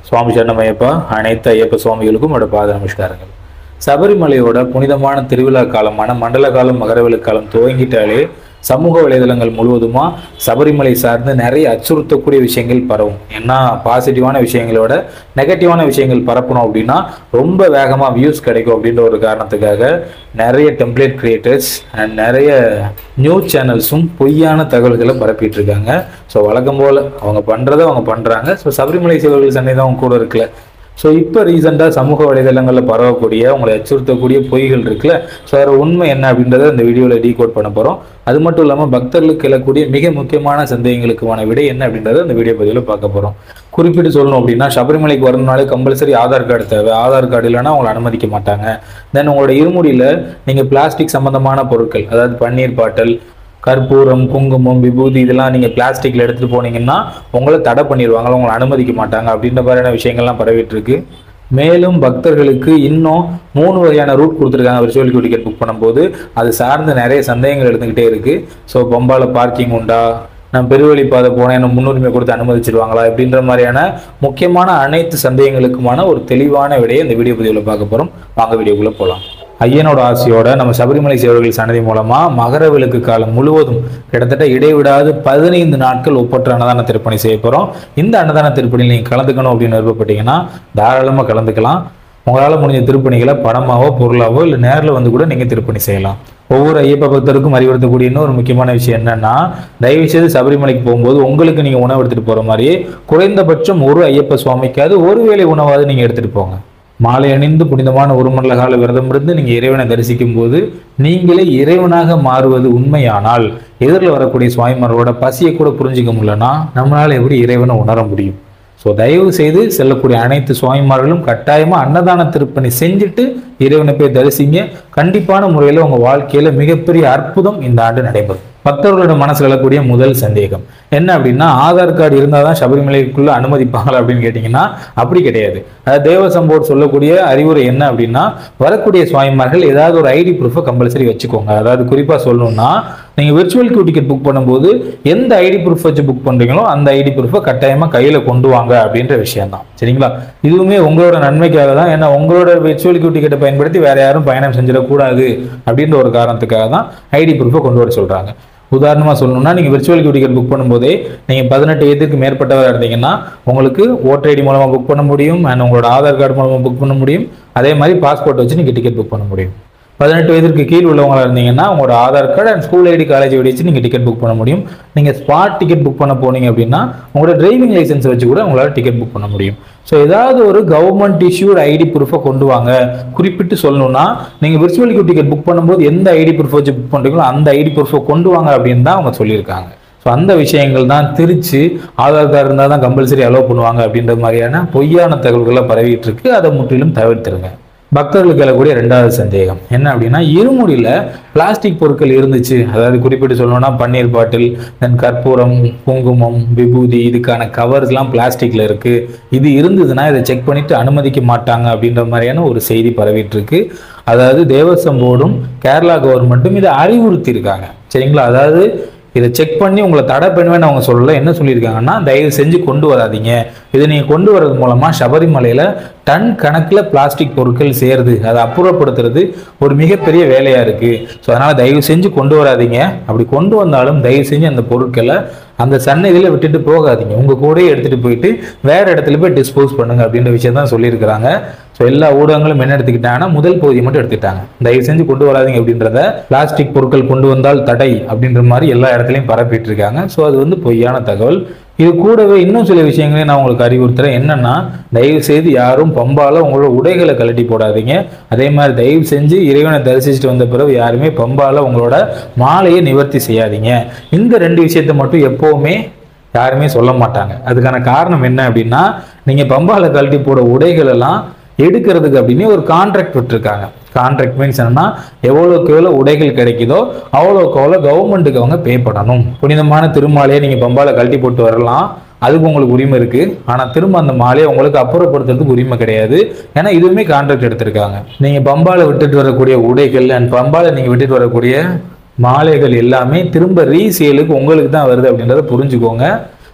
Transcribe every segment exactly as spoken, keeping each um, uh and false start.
சுவாமி சரணமையப்பா. அனைத்து ஐயப்ப சுவாமிகளுக்கும் என்னோட பாத நமஸ்காரங்கள். சபரிமலையோட புனிதமான திருவிழா காலமான மண்டல காலம் மகரவிளக்கு காலம் துவங்கிட்டாலே சமூக வலைதளங்கள் முழுவதுமா சபரிமலை சார்ந்து நிறைய அச்சுறுத்தக்கூடிய விஷயங்கள் பரவும். ஏன்னா பாசிட்டிவான விஷயங்களோட நெகட்டிவான விஷயங்கள் பரப்பணும் அப்படின்னா ரொம்ப வேகமாக வியூஸ் கிடைக்கும் அப்படின்ற ஒரு காரணத்துக்காக நிறைய டெம்ப்ளேட் கிரியேட்டர்ஸ் அண்ட் நிறைய நியூஸ் சேனல்ஸும் பொய்யான தகவல்களை பரப்பிட்டு இருக்காங்க. ஸோ வழக்கம் போல் அவங்க பண்ணுறதை அவங்க பண்ணுறாங்க. ஸோ சபரிமலை சிவர்கள் சன்னிதான் அவங்க கூட இருக்கல. ஸோ இப்போ ரீசெண்டாக சமூக வலைதளங்களில் பரவக்கூடிய உங்களை அச்சுறுத்தக்கூடிய பொய்கள் இருக்குல்ல, ஸோ அதில் உண்மை என்ன அப்படின்றத இந்த வீடியோவில் டீகோட் பண்ண போகிறோம். அது மட்டும் இல்லாமல் பக்தர்களுக்கு எழக்கூடிய மிக முக்கியமான சந்தேகங்களுக்கான விடை என்ன அப்படின்றத இந்த வீடியோ பதிவில் பார்க்க போகிறோம். குறிப்பிட்டு சொல்லணும் அப்படின்னா சபரிமலைக்கு வரணும்னாலே கம்பல்சரி ஆதார் கார்டு தேவை. ஆதார் கார்டு இல்லைன்னா அவங்களை அனுமதிக்க மாட்டாங்க. தென் உங்களோட இருமுடியில் நீங்கள் பிளாஸ்டிக் சம்மந்தமான பொருட்கள், அதாவது பன்னீர் பாட்டில், கற்பூரம், குங்குமம், விபூதி இதெல்லாம் நீங்கள் பிளாஸ்டிக்கில் எடுத்துகிட்டு போனீங்கன்னா உங்களை தடை பண்ணிடுவாங்க, உங்களை அனுமதிக்க மாட்டாங்க அப்படின்ற மாதிரியான விஷயங்கள்லாம் பரவிட்டு இருக்கு. மேலும் பக்தர்களுக்கு இன்னும் மூணு வகையான ரூட் கொடுத்துருக்காங்க விர்ச்சுவல் கியூ டிக்கெட் புக் பண்ணும்போது. அது சார்ந்து நிறைய சந்தேகங்கள் எடுத்துக்கிட்டே இருக்குது. ஸோ பம்பால பார்க்கிங் உண்டா, நான் பெருவழி பாதை போனேன் என்ன முன்னுரிமை கொடுத்து அனுமதிச்சிருவாங்களா அப்படின்ற மாதிரியான முக்கியமான அனைத்து சந்தேகங்களுக்குமான ஒரு தெளிவான விடையை இந்த வீடியோ பதிவில் பார்க்க போகிறோம். வாங்க வீடியோக்குள்ளே போகலாம். ஐயனோட ஆசையோட நம்ம சபரிமலை சேவர்கள் சன்னதி மூலமா மகர விளக்கு காலம் முழுவதும் கிட்டத்தட்ட இடைவிடாது பதினைந்து நாட்கள் ஒப்பற்ற அன்னதான திருப்பணி செய்ய போறோம். இந்த அன்னதான திருப்பணியில் நீங்க கலந்துக்கணும் அப்படின்னு விருப்பப்பட்டீங்கன்னா தாராளமா கலந்துக்கலாம். உங்களால் முடிஞ்ச திருப்பணிகளை பணமாவோ பொருளாவோ இல்லை நேரில் வந்து கூட நீங்க திருப்பணி செய்யலாம். ஒவ்வொரு ஐயப்ப பக்தருக்கும் அறிவுறுத்தக்கூடிய இன்னொரு முக்கியமான விஷயம் என்னன்னா, தயவு செய்து சபரிமலைக்கு போகும்போது உங்களுக்கு நீங்க உணவு எடுத்துட்டு போற மாதிரியே குறைந்தபட்சம் ஒரு ஐயப்ப சுவாமிக்காவது ஒருவேளை உணவாவது நீங்க எடுத்துட்டு போங்க. மாலை அணிந்து புனிதமான ஒரு மண்டல கால விரதம் இருந்து நீங்க இறைவனை தரிசிக்கும் போது நீங்களே இறைவனாக மாறுவது உண்மையானால் எதிரில் வரக்கூடிய சுவாமிமாரோட பசியை கூட புரிஞ்சிக்க முடியலன்னா நம்மளால எப்படி இறைவனை உணர முடியும்? ஸோ தயவு செய்து செல்லக்கூடிய அனைத்து சுவாமிமார்களும் கட்டாயமா அன்னதான திருப்பணி செஞ்சுட்டு இறைவனை போய் தரிசிங்க. கண்டிப்பான முறையில் உங்க வாழ்க்கையில மிகப்பெரிய அற்புதம் இந்த ஆண்டு நடைபெறும். பக்தர்களோட மனசுல எழக்கூடிய முதல் சந்தேகம் என்ன அப்படின்னா, ஆதார் கார்டு இருந்தால் தான் சபரிமலைக்குள்ள அனுமதிப்பாங்களா அப்படின்னு கேட்டீங்கன்னா அப்படி கிடையாது. அதாவது தேவசம் போர்டு சொல்லக்கூடிய அறிவுரை என்ன அப்படின்னா, வரக்கூடிய சுவாமிமார்கள் ஏதாவது ஒரு ஐடி ப்ரூஃபை கம்பல்சரி வச்சுக்கோங்க. அதாவது குறிப்பா சொல்லணும்னா, நீங்க விர்ச்சுவல் கியூ டிக்கெட் புக் பண்ணும்போது எந்த ஐடி ப்ரூஃப் வச்சு புக் பண்றீங்களோ அந்த ஐடி ப்ரூஃபை கட்டாயமா கையில கொண்டு வாங்க அப்படின்ற விஷயம் தான். சரிங்களா? இதுவுமே உங்களோட நன்மைக்காக தான். ஏன்னா உங்களோட விர்ச்சுவல் கியூ டிக்கெட்டை பயன்படுத்தி வேற யாரும் பயணம் செஞ்சிடக்கூடாது அப்படின்ற ஒரு காரணத்துக்காக தான் ஐடி ப்ரூஃபை கொண்டு வர சொல்றாங்க. உதாரணமாக சொல்லணும்னா, நீங்கள் விர்ச்சுவல் கியூ டிக்கெட் புக் பண்ணும்போதே நீங்கள் பதினெட்டு வயதுக்கு மேற்பட்டவராக இருந்தீங்கன்னா உங்களுக்கு ஓட்டர் ஐடி மூலமாக புக் பண்ண முடியும் அண்ட் உங்களோட ஆதார் கார்டு மூலமாக புக் பண்ண முடியும். அதே மாதிரி பாஸ்போர்ட் வச்சு நீங்கள் டிக்கெட் புக் பண்ண முடியும். பதினெட்டு வயதிற்கு கீழ் உள்ளவங்களா இருந்தீங்கன்னா உங்களோட Aadhaar card and school ID college ID வச்சு நீங்கள் டிக்கெட் புக் பண்ண முடியும். நீங்கள் ஸ்பாட் டிக்கெட் புக் பண்ண போனீங்க அப்படின்னா உங்களோட டிரைவிங் லைசன்ஸ் வச்சு கூட உங்களால் டிக்கெட் புக் பண்ண முடியும். ஸோ ஏதாவது ஒரு கவர்மெண்ட் இஷ்யூட் ஐடி ப்ரூஃபை கொண்டு வாங்க. குறிப்பிட்டு சொல்லணும்னா, நீங்கள் விர்ச்சுவல் கியூ டிக்கெட் புக் பண்ணும்போது எந்த ஐடி ப்ரூஃப் வச்சு புக் பண்ணுறீங்களோ அந்த ஐடி ப்ரூஃபை கொண்டு வாங்க அப்படின்னு தான் அவங்க சொல்லியிருக்காங்க. ஸோ அந்த விஷயங்கள் தான் திருச்சி ஆதார் கார்டு இருந்தால் தான் கம்பல்சரி அலோவ் பண்ணுவாங்க அப்படின்ற மாதிரியான பொய்யான தகவல்களை பரவிட்டு இருக்கு. அதை முற்றிலும் தவிர்த்துருங்க. பக்தர்களுக்கு எழக்கூடிய ரெண்டாவது சந்தேகம் என்ன அப்படின்னா, இருமுடியில் பிளாஸ்டிக் பொருட்கள் இருந்துச்சு, அதாவது குறிப்பிட்டு சொல்லணும்னா பன்னீர் பாட்டில், தென் கற்பூரம், குங்குமம், விபூதி இதுக்கான கவர்ஸ்லாம் பிளாஸ்டிக்ல இருக்கு, இது இருந்ததுன்னா இதை செக் பண்ணிட்டு அனுமதிக்க மாட்டாங்க அப்படின்ற மாதிரியான ஒரு செய்தி பரவிட்டு இருக்கு. அதாவது தேவசம் போர்டும் கேரளா கவர்மெண்ட்டும் இதை அறிவுறுத்தி இருக்காங்க. சரிங்களா? அதாவது இதை செக் பண்ணி உங்களை தடை பண்ணுவேன்னு அவங்க சொல்லல. என்ன சொல்லியிருக்காங்கன்னா, தயவு செஞ்சு கொண்டு வராதிங்க. இதை நீங்கள் கொண்டு வரது மூலமாக சபரிமலையில் டன் கணக்கில் பிளாஸ்டிக் பொருட்கள் சேருது, அதை அப்புறப்படுத்துறது ஒரு மிகப்பெரிய வேலையாக இருக்குது. ஸோ அதனால் தயவு செஞ்சு கொண்டு வராதிங்க. அப்படி கொண்டு வந்தாலும் தயவு செஞ்சு அந்த பொருட்களை அந்த சன்னதியில் விட்டுட்டு போகாதீங்க. உங்கள் கூடயே எடுத்துகிட்டு போயிட்டு வேறு இடத்துல போய் டிஸ்போஸ் பண்ணுங்க அப்படின்ற விஷயம் தான் சொல்லியிருக்கிறாங்க. ஸோ எல்லா ஊடகங்களும் என்ன எடுத்துக்கிட்டாங்கன்னா முதல் பகுதியை மட்டும் எடுத்துக்கிட்டாங்க. தயவு செஞ்சு கொண்டு வராதிங்க அப்படின்றத பிளாஸ்டிக் பொருட்கள் கொண்டு வந்தால் தடை அப்படின்ற மாதிரி எல்லா இடத்துலையும் பரப்பிட்டு இருக்காங்க. ஸோ அது வந்து பொய்யான தகவல். இது கூடவே இன்னும் சில விஷயங்களையும் நான் உங்களுக்கு அறிவுறுத்துறேன். என்னன்னா, தயவு செய்து யாரும் பம்பால உங்களோட உடைகளை கழட்டி போடாதீங்க. அதே மாதிரி தயவு செஞ்சு இறைவனை தரிசிச்சுட்டு வந்த பிறகு யாருமே பம்பால உங்களோட மாலையை நிவர்த்தி செய்யாதீங்க. இந்த ரெண்டு விஷயத்தை மட்டும் எப்பவுமே யாருமே சொல்ல மாட்டாங்க. அதுக்கான காரணம் என்ன அப்படின்னா, நீங்க பம்பால கழட்டி போட உடைகள் எல்லாம் எடுக்கிறதுக்கு அப்படின்னு ஒரு கான்ட்ராக்ட் விட்டுருக்காங்க. கான்ட்ராக்ட் மீன்ஸ் என்னன்னா, எவ்வளோக்கு எவ்வளோ உடைகள் கிடைக்குதோ அவ்வளோக்கு அவ்வளோ கவர்மெண்ட்டுக்கு அவங்க பே பண்ணணும். புனிதமான திருமாலையை நீங்கள் பம்பால கழட்டி போட்டு வரலாம், அதுக்கு உங்களுக்கு உரிமை இருக்கு. ஆனால் திரும்ப அந்த மாலையை உங்களுக்கு அப்புறப்படுத்துறதுக்கு உரிமை கிடையாது. ஏன்னா இதுவுமே கான்ட்ராக்ட் எடுத்திருக்காங்க. நீங்கள் பம்பால விட்டுட்டு வரக்கூடிய உடைகள் அண்ட் பம்பால நீங்கள் விட்டுட்டு வரக்கூடிய மாலைகள் எல்லாமே திரும்ப ரீசேலுக்கு உங்களுக்கு தான் வருது அப்படின்றத புரிஞ்சுக்கோங்க.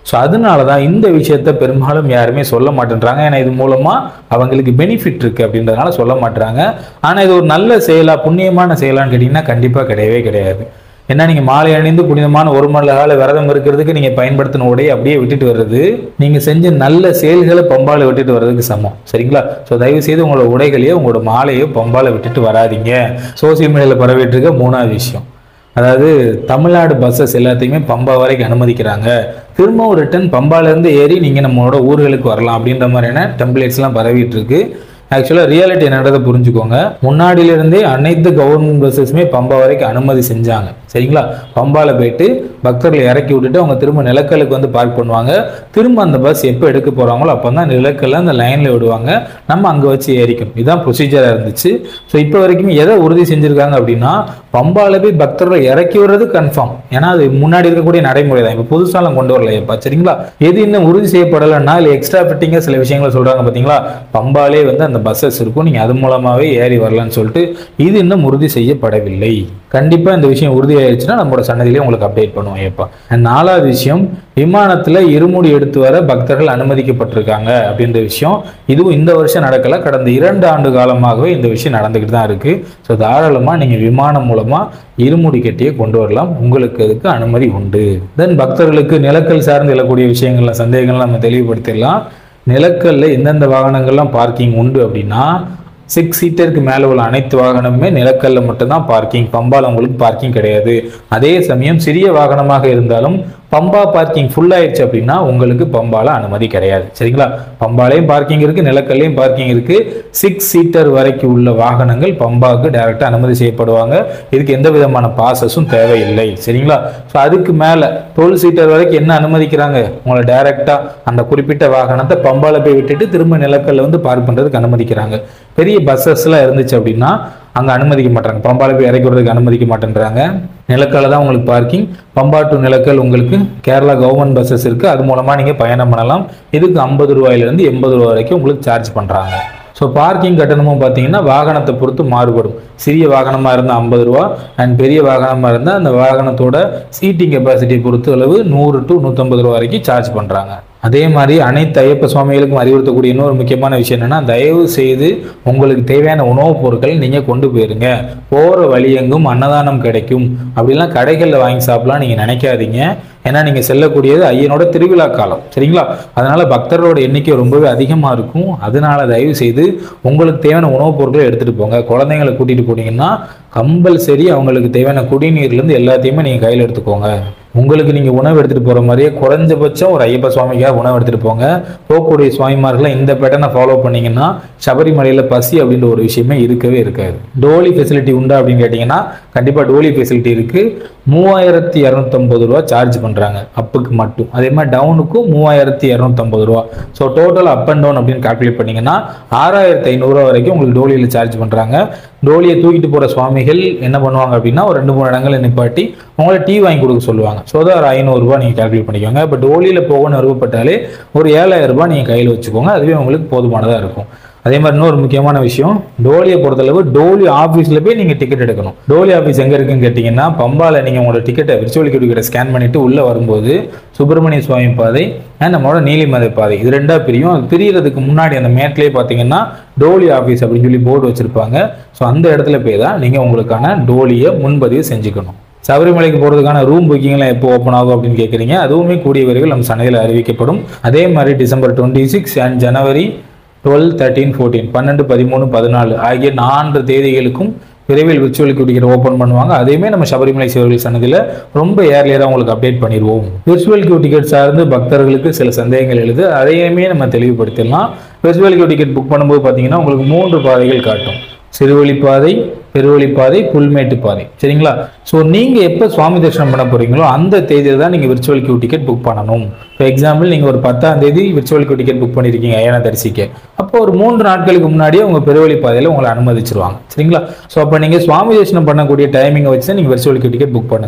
ஸோ அதனால தான் இந்த விஷயத்த பெரும்பாலும் யாருமே சொல்ல மாட்டேன்றாங்க. ஏன்னா இது மூலமா அவங்களுக்கு பெனிஃபிட் இருக்கு அப்படின்றதுனால சொல்ல மாட்டாங்க. ஆனால் இது ஒரு நல்ல செயலா, புண்ணியமான செயலான்னு கேட்டிங்கன்னா கண்டிப்பாக கிடையவே கிடையாது. ஏன்னா நீங்கள் மாலை அணிந்து புனிதமான ஒரு மணி கால விரதம் இருக்கிறதுக்கு நீங்கள் பயன்படுத்தின உடையை அப்படியே விட்டுட்டு வர்றது நீங்கள் செஞ்ச நல்ல செயல்களை பம்பால விட்டுட்டு வர்றதுக்கு சமம். சரிங்களா? ஸோ தயவு செய்து உங்களோட உடைகளையோ உங்களோட மாலையோ பம்பால விட்டுட்டு வராதிங்க. சோசியல் மீடியாவில் பரவிட்டு இருக்க மூணாவது விஷயம், அதாவது தமிழ்நாடு பஸ்ஸஸ் எல்லாத்தையுமே பம்பா வரைக்கும் அனுமதிக்கிறாங்க. திரும்பவும் ரிட்டன் பம்பாலேருந்து ஏறி நீங்கள் நம்மளோட ஊர்களுக்கு வரலாம் அப்படின்ற மாதிரியான டெம்ப்ளேட்ஸ்லாம் பரவிட்டு இருக்கு. ஆக்சுவலாக ரியாலிட்டி என்னன்றதை புரிஞ்சுக்கோங்க. முன்னாடியிலிருந்தே அனைத்து கவர்மெண்ட் பஸ்ஸஸுமே பம்பா வரைக்கும் அனுமதி செஞ்சாங்க. சரிங்களா? பம்பால போயிட்டு பக்தர்களை இறக்கி விட்டுட்டு அவங்க திரும்ப நிலக்கலுக்கு வந்து பார்க் பண்ணுவாங்க. திரும்ப அந்த பஸ் எப்போ எடுக்க போகிறாங்களோ அப்போ தான் நிலக்கல்ல அந்த லைனில் விடுவாங்க. நம்ம அங்கே வச்சு ஏறிக்கணும். இதுதான் ப்ரொசீஜராக இருந்துச்சு. ஸோ இப்போ வரைக்கும் எதை உறுதி செஞ்சுருக்காங்க அப்படின்னா, பம்பால போய் பக்தர்களை இறக்கி விடுறது கன்ஃபார்ம். ஏன்னா அது முன்னாடி இருக்கக்கூடிய நடைமுறை தான். இப்போ புதுசாலாம் கொண்டு வரல எப்பா. சரிங்களா? எது இன்னும் உறுதி செய்யப்படலைன்னா இல்லை எக்ஸ்ட்ரா ஃபிட்டிங்காக சில விஷயங்களை சொல்கிறாங்க பார்த்தீங்களா, பம்பாலே வந்து அந்த பஸ்ஸஸ் இருக்கும், நீங்கள் அது மூலமாகவே ஏறி வரலான்னு சொல்லிட்டு இது இன்னும் உறுதி செய்யப்படவில்லை. கண்டிப்பாக இந்த விஷயம் உறுதி ஆயிடுச்சுன்னா நம்மளோட சன்னதியிலே உங்களுக்கு அப்டேட் பண்ணுவோம் ஏப்பா. நாலாவது விஷயம், விமானத்தில் இருமுடி எடுத்து வர பக்தர்கள் அனுமதிக்கப்பட்டிருக்காங்க அப்படின்ற விஷயம். இதுவும் இந்த வருஷம் நடக்கலை, கடந்த இரண்டு ஆண்டு காலமாகவே இந்த விஷயம் நடந்துக்கிட்டு தான் இருக்குது. ஸோ தாராளமாக நீங்கள் விமானம் மூலமாக இருமுடி கட்டியே கொண்டு வரலாம், உங்களுக்கு அதுக்கு அனுமதி உண்டு. தென் பக்தர்களுக்கு நிலக்கல் சார்ந்து எழக்கூடிய விஷயங்கள்லாம் சந்தேகங்கள்லாம் நம்ம தெளிவுபடுத்திடலாம். நிலக்கல்ல எந்தெந்த வாகனங்கள்லாம் பார்க்கிங் உண்டு அப்படின்னா, சிக்ஸ் சீட்டருக்கு மேலே உள்ள அனைத்து வாகனமுமே நிலக்கல்ல மட்டும்தான் பார்க்கிங். பம்பால உங்களுக்கு பார்க்கிங் கிடையாது. அதே சமயம் சிறிய வாகனமாக இருந்தாலும் பம்பா பார்க்கிங் ஃபுல் ஆயிடுச்சு அப்படின்னா உங்களுக்கு பம்பால அனுமதி கிடையாது. சரிங்களா? பம்பாலையும் பார்க்கிங் இருக்கு, நிலக்கல்லையும் பார்க்கிங் இருக்கு. சிக்ஸ் சீட்டர் வரைக்கும் உள்ள வாகனங்கள் பம்பாவுக்கு டைரக்டா அனுமதி செய்யப்படுவாங்க. இதுக்கு எந்த விதமான பாசஸும் தேவையில்லை. சரிங்களா? ஸோ அதுக்கு மேல டுவெல் சீட்டர் வரைக்கும் என்ன அனுமதிக்கிறாங்க, உங்களை டைரக்டா அந்த குறிப்பிட்ட வாகனத்தை பம்பால போய் விட்டுட்டு திரும்ப நிலக்கல்ல வந்து பார்க் பண்றதுக்கு அனுமதிக்கிறாங்க. பெரிய பஸ்ஸஸ் எல்லாம் இருந்துச்சு அப்படின்னா அங்கே அனுமதிக்க மாட்டாங்க, பம்பால போய் இறக்கி விடுறதுக்கு அனுமதிக்க மாட்டேன்றாங்க. நிலக்கல்ல தான் உங்களுக்கு பார்க்கிங். பம்பா டு நிலக்கல் உங்களுக்கு கேரளா கவர்மெண்ட் பஸ்ஸஸ் இருக்குது, அது மூலமாக நீங்கள் பயணம் பண்ணலாம். இதுக்கு ஐம்பது ரூபாயிலிருந்து எண்பது ரூபா வரைக்கும் உங்களுக்கு சார்ஜ் பண்ணுறாங்க. ஸோ பார்க்கிங் கட்டணமும் பார்த்தீங்கன்னா வாகனத்தை பொறுத்து மாறுபடும். சிறிய வாகனமாக இருந்தால் ஐம்பது ரூபா அண்ட் பெரிய வாகனமாக இருந்தால் அந்த வாகனத்தோட சீட்டிங் கெப்பாசிட்டியை பொறுத்த அளவு நூறு டு நூற்றம்பது ரூபா வரைக்கும் சார்ஜ் பண்ணுறாங்க. அதே மாதிரி அனைத்து ஐயப்ப சுவாமிகளுக்கும் அறிவுறுத்தக்கூடிய இன்னொரு முக்கியமான விஷயம் என்னன்னா, தயவு செய்து உங்களுக்கு தேவையான உணவுப் பொருட்கள் நீங்கள் கொண்டு போயிருங்க. போகிற வழி எங்கும் அன்னதானம் கிடைக்கும் அப்படிலாம் கடைகளில் வாங்கி சாப்பிடலாம் நீங்கள் நினைக்காதீங்க. ஏன்னா நீங்கள் செல்லக்கூடியது ஐயனோட திருவிழா காலம். சரிங்களா? அதனால பக்தர்களோட எண்ணிக்கை ரொம்பவே அதிகமாக இருக்கும். அதனால தயவு செய்து உங்களுக்கு தேவையான உணவுப் பொருட்களை எடுத்துகிட்டு போங்க. குழந்தைங்களை கூட்டிகிட்டு போனீங்கன்னா கம்பல்சரி அவங்களுக்கு தேவையான குடிநீர்லேருந்து எல்லாத்தையுமே நீங்கள் கையில் எடுத்துக்கோங்க. உங்களுக்கு நீங்கள் உணவு எடுத்துகிட்டு போகிற மாதிரியே குறைஞ்சபட்சம் ஒரு ஐயப்ப சுவாமிக்காக உணவு எடுத்துகிட்டு போங்க. போகக்கூடிய சுவாமிமார்களை இந்த பேட்டர்னை ஃபாலோ பண்ணிங்கன்னா சபரிமலையில் பசி அப்படின்ற ஒரு விஷயமே இருக்கவே இருக்காது. டோலி ஃபெசிலிட்டி உண்டா அப்படின்னு கேட்டிங்கன்னா கண்டிப்பாக டோலி ஃபெசிலிட்டி இருக்குது. மூவாயிரத்தி இரநூத்தம்பது ரூபா சார்ஜ் பண்ணுறாங்க அப்புக்கு மட்டும். அதே மாதிரி டவுனுக்கும் மூவாயிரத்தி இரநூத்தம்பது ரூபா. So total up and down அப்படின்னு கால்குலேட் பண்ணிங்கன்னா ஆறாயிரத்தி ஐநூறுரூவா வரைக்கும் உங்களுக்கு டோலியில் சார்ஜ் பண்ணுறாங்க. டோலியை தூக்கிட்டு போகிற சுவாமிகள் என்ன பண்ணுவாங்க அப்படின்னா ஒரு ரெண்டு மூணு இடங்களை நிப்பாட்டி உங்களை டீ வாங்கி கொடுக்க சொல்லுவாங்க. ஸோ அதை ஒரு ஐநூறுரூவா நீங்கள் கால்குலேட் பண்ணிக்கோங்க. இப்போ டோலியில் போகணும்னு விருப்பப்பட்டாலே ஒரு ஏழாயிரம் ரூபாய் நீங்கள் கையில் வச்சுக்கோங்க. அதுவே உங்களுக்கு போதுமானதாக இருக்கும். அதே மாதிரி இன்னொரு முக்கியமான விஷயம், டோலியை பொறுத்தளவு டோலி ஆஃபீஸில் போய் நீங்கள் டிக்கெட் எடுக்கணும். டோலி ஆஃபீஸ் எங்கே இருக்குன்னு கேட்டிங்கன்னா, பம்பாவில் நீங்கள் உங்களோட டிக்கெட்டை விர்ச்சுவல் டிக்கெட்டை ஸ்கேன் பண்ணிவிட்டு உள்ளே வரும்போது சுப்பிரமணிய சுவாமி பாதை அண்ட் நம்மளோட நீலிமலை பாதை இது ரெண்டாக பிரியும். அது பிரியறதுக்கு முன்னாடி அந்த மேட்லேயே பார்த்தீங்கன்னா டோலி ஆஃபீஸ் அப்படின்னு சொல்லி போர்டு வச்சுருப்பாங்க. ஸோ அந்த இடத்துல போய் தான் நீங்கள் உங்களுக்கான டோலியை முன்பதிவு செஞ்சுக்கணும். சபரிமலைக்கு போகிறதுக்கான ரூம் புக்கிங்லாம் எப்போ ஓப்பன் ஆகும் அப்படின்னு கேட்குறீங்க. அதுவுமே கூடிய விரைவில் நம்ம சந்தையில் அறிவிக்கப்படும். அதே மாதிரி December twenty six and January twelve thirteen fourteen பன்னெண்டு பதிமூணு பதினாலு ஆகிய நான்கு தேதிகளுக்கும் விரைவில் விர்ச்சுவல் கியூ டிக்கெட் ஓப்பன் பண்ணுவாங்க. அதையுமே நம்ம சபரிமலை சேவர்கள் சன்னதியில் ரொம்ப ஏர்லியராக உங்களுக்கு அப்டேட் பண்ணிடுவோம். விர்ச்சுவல் கியூ டிக்கெட் சார்ந்து பக்தர்களுக்கு சில சந்தேகங்கள் எழுது, அதையுமே நம்ம தெளிவுபடுத்திடலாம். விர்ச்சுவல் கியூ டிக்கெட் புக் பண்ணும்போது பார்த்தீங்கன்னா உங்களுக்கு மூன்று பாதைகள் காட்டும். சிறுவழிப்பாதை, பெருவழிப்பாதை, புல்மேட்டு பாதை. சரிங்களா? ஸோ நீங்கள் எப்போ சுவாமி தரிசனம் பண்ண போகிறீங்களோ அந்த தேதியில் தான் நீங்கள் விர்ச்சுவல் கியூ டிக்கெட் புக் பண்ணணும். ஃபார் எக்ஸாம்பிள் நீங்கள் ஒரு பத்தாம் தேதி விர்ச்சுவல் கியூ டிக்கெட் புக் பண்ணியிருக்கீங்க ஐயனை தரிசிக்க, அப்போ ஒரு மூன்று நாட்களுக்கு முன்னாடியே உங்கள் பெருவழிப்பாதையில் உங்களை அனுமதிச்சிருவாங்க. சரிங்களா? ஸோ அப்போ நீங்கள் சுவாமி தரிசனம் பண்ணக்கூடிய டைமிங்கை வச்சு தான் நீங்கள் விர்ச்சுவல் கியூ டிக்கெட் புக் பண்ணுங்கள்.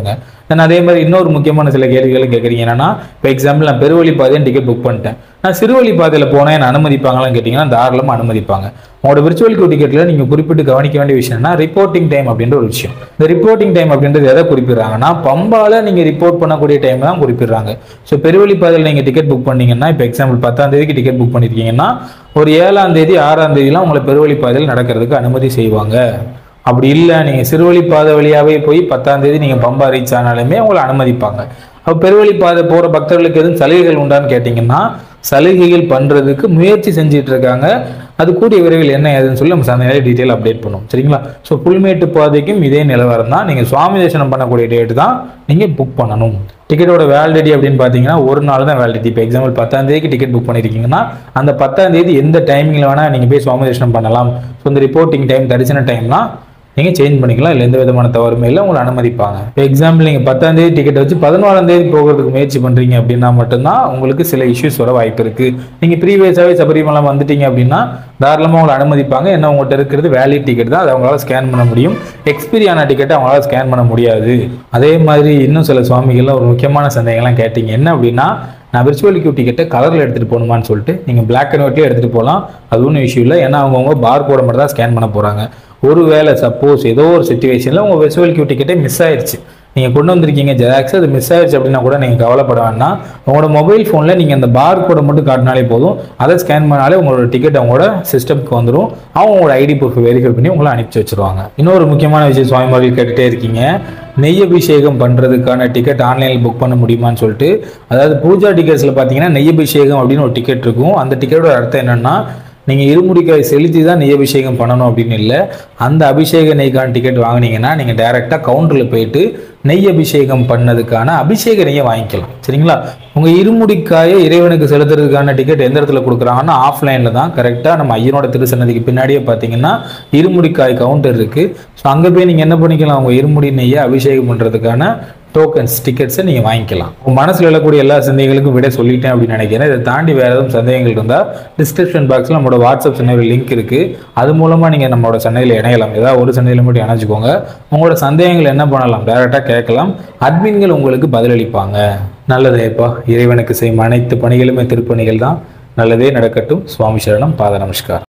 தென் அதே மாதிரி இன்னொரு முக்கியமான சில கேள்விகளும் கேட்குறீங்க. என்னன்னா, இப்போ எக்ஸாம்பிள் நான் பெருவழி பாதையை டிக்கெட் புக் பண்ணிட்டேன், நான் சிறுவழி பாதையில் போனேன் என்ன அனுமதிப்பாங்களான்னு கேட்டிங்கன்னா தாராளமாக அனுமதிப்பாங்க. உங்களோட விர்ச்சுவல் கியூ டிக்கெட்டில் நீங்கள் குறிப்பிட்டு கவனிக்க வேண்டிய விஷயம் என்ன, ரிப்போர்ட்டிங் டைம் அப்படின்ற ஒரு விஷயம். இந்த ரிப்போர்ட்டிங் டைம் அப்படின்றது எதை குறிப்பிடுறாங்கன்னா, பம்பால நீங்கள் ரிப்போர்ட் பண்ணக்கூடிய டைம் தான் குறிப்பிடுறாங்க. ஸோ பெருவழி பாதையில் நீங்கள் டிக்கெட் புக் பண்ணீங்கன்னா, இப்போ எக்ஸாம்பிள் பத்தாம் தேதிக்கு டிக்கெட் புக் பண்ணியிருக்கீங்கன்னா ஒரு ஏழாம் தேதி ஆறாம் தேதிலாம் உங்களை பெருவழி பாதையில் நடக்கிறதுக்கு அனுமதி செய்வாங்க. அப்படி இல்லை நீங்கள் சிறுவழி பாதை வழியாகவே போய் பத்தாம் தேதி நீங்கள் பம்பா ரீச் ஆனாலுமே உங்களை அனுமதிப்பாங்க. அப்போ பெருவழி பாதை போகிற பக்தர்களுக்கு எதுவும் சலுகைகள் உண்டான்னு கேட்டிங்கன்னா சலுகைகள் பண்ணுறதுக்கு முயற்சி செஞ்சுட்டு இருக்காங்க. அது கூடிய விரைவில் என்ன ஏதுன்னு சொல்லி நம்ம சந்தையிலே டீட்டெயில் அப்டேட் பண்ணுவோம். சரிங்களா? ஸோ புல்மேட்டு பாதைக்கும் இதே நிலவரம் தான். நீங்கள் சுவாமி தரிசனம் பண்ணக்கூடிய டேட்டு தான் நீங்கள் புக் பண்ணணும். டிக்கெட்டோட வேலிடிட்டி அப்படின்னு பார்த்தீங்கன்னா ஒரு நாள் தான் வேலிடிட்டி. இப்போ எக்ஸாம்பிள் பத்தாம் தேதிக்கு டிக்கெட் புக் பண்ணியிருக்கீங்கன்னா அந்த பத்தாம் தேதி எந்த டைமிங்கில் வேணால் நீங்கள் போய் சுவாமி தரிசனம் பண்ணலாம். ஸோ இந்த ரிப்போர்ட்டிங் டைம் தரிசன டைம்லாம் நீங்கள் சேஞ்ச் பண்ணிக்கலாம். இல்லை எந்த விதமான தவறுமே இல்லை, உங்களை அனுமதிப்பாங்க. இப்போ எக்ஸாம்பிள் நீங்கள் பத்தாம் தேதி டிக்கெட் வச்சு பதினாலாம் தேதி போகிறதுக்கு முயற்சி பண்ணுறீங்க அப்படின்னா மட்டும்தான் உங்களுக்கு சில இஷ்யூஸ் வர வாய்ப்பு இருக்குது. நீங்கள் ப்ரீவியஸாகவே சபரிமலை வந்துட்டீங்க அப்படின்னா தாராளமாக உங்களை அனுமதிப்பாங்க. ஏன்னா உங்கள்கிட்ட இருக்கிறது வேலிட் டிக்கெட் தான், அதை அவங்களால ஸ்கேன் பண்ண முடியும். எக்ஸ்பீரி ஆன டிக்கெட்டை அவங்களால ஸ்கேன் பண்ண முடியாது. அதே மாதிரி இன்னும் சில சுவாமிகள்லாம் ஒரு முக்கியமான சந்தேகம்லாம் கேட்டீங்க. என்ன அப்படின்னா, நான் விர்ச்சுவல் கியூ டிக்கெட்டை கலரில் எடுத்துகிட்டு போகணுமான்னு சொல்லிட்டு நீங்கள் பிளாக் அண்ட் ஒயிட்லேயே எடுத்துகிட்டு போகலாம். அது ஒன்றும் இஷ்யூ இல்லை. ஏன்னா அவங்கவுங்க பார் கோடை மட்டும் தான் ஸ்கேன் பண்ண போகிறாங்க. ஒருவேளை சப்போஸ் ஏதோ ஒரு சிச்சுவேஷனில் உங்கள் விர்ச்சுவல் கியூ டிக்கெட்டே மிஸ் ஆயிடுச்சு, நீங்கள் கொண்டு வந்திருக்கீங்க ஜெராக்ஸ், அது மிஸ் ஆயிடுச்சு அப்படின்னா கூட நீங்கள் கவலைப்பட வேண்டாம். உங்களோட மொபைல் ஃபோனில் நீங்கள் அந்த பார் கோடை மட்டும் காட்டினாலே போதும். அதை ஸ்கேன் பண்ணாலே உங்களோட டிக்கெட் அவங்களோட சிஸ்டம்க்கு வந்துடும். அவங்க உங்களோட ஐடி ப்ரூஃப் வெரிஃபை பண்ணி உங்களை அனுப்பிச்சி வச்சுருவாங்க. இன்னொரு முக்கியமான விஷயம் சுவாமிமார்கள் கேட்டுகிட்டே இருக்கீங்க, நெய் அபிஷேகம் பண்ணுறதுக்கான டிக்கெட் ஆன்லைனில் புக் பண்ண முடியுமான்னு சொல்லிட்டு. அதாவது பூஜா டிக்கெட்ஸில் பார்த்தீங்கன்னா நெய் அபிஷேகம் அப்படின்னு ஒரு டிக்கெட் இருக்கும். அந்த டிக்கெட்டோட அர்த்தம் என்னென்னா, நீங்கள் இருமுடிக்காய் செலுத்தி தான் நெய் அபிஷேகம் பண்ணணும் அப்படின்னு இல்லை. அந்த அபிஷேக நெய்க்கான டிக்கெட் வாங்கினீங்கன்னா நீங்கள் டைரெக்டாக கவுண்டரில் போயிட்டு நெய் அபிஷேகம் பண்ணதுக்கான அபிஷேக நெய்யை வாங்கிக்கலாம். சரிங்களா? உங்கள் இருமுடிக்காயை இறைவனுக்கு செலுத்துறதுக்கான டிக்கெட் எந்த இடத்துல கொடுக்குறாங்கன்னா ஆஃப்லைனில் தான். கரெக்டாக நம்ம ஐயனோட திருசன்னதிக்கு பின்னாடியே பார்த்தீங்கன்னா இருமுடிக்காய் கவுண்டர் இருக்குது. ஸோ அங்கே போய் நீங்கள் என்ன பண்ணிக்கலாம், உங்கள் இருமுடி நெய்யை அபிஷேகம் பண்ணுறதுக்கான டோக்கன்ஸ் டிக்கெட்ஸை நீங்கள் வாங்கிக்கலாம். உங்கள் மனசில் எழக்கூடிய எல்லா சந்தேகங்களுக்கும் விட சொல்லிட்டேன் அப்படின்னு நினைக்கிறேன். இதை தாண்டி வேறு எதுவும் சந்தேகங்கள் இருந்தால் டிஸ்கிரிப்ஷன் பாக்ஸில் நம்மளோட வாட்ஸ்அப் சந்தையில் லிங்க் இருக்குது. அது மூலமாக நீங்கள் நம்மளோட சந்தையில் இணையலாம். ஏதாவது ஒரு சந்தையில் மட்டும் இணைச்சிக்கோங்க. உங்களோட சந்தேகங்கள் என்ன பண்ணலாம், டேரெக்டாக கேட்கலாம். அட்மின்கள் உங்களுக்கு பதிலளிப்பாங்க. நல்லதேப்பா, இறைவனுக்கு செய்யும் அனைத்து பணிகளுமே திருப்பணிகள் தான். நல்லதே நடக்கட்டும். சுவாமி சரணம். பாத நமஸ்கார்.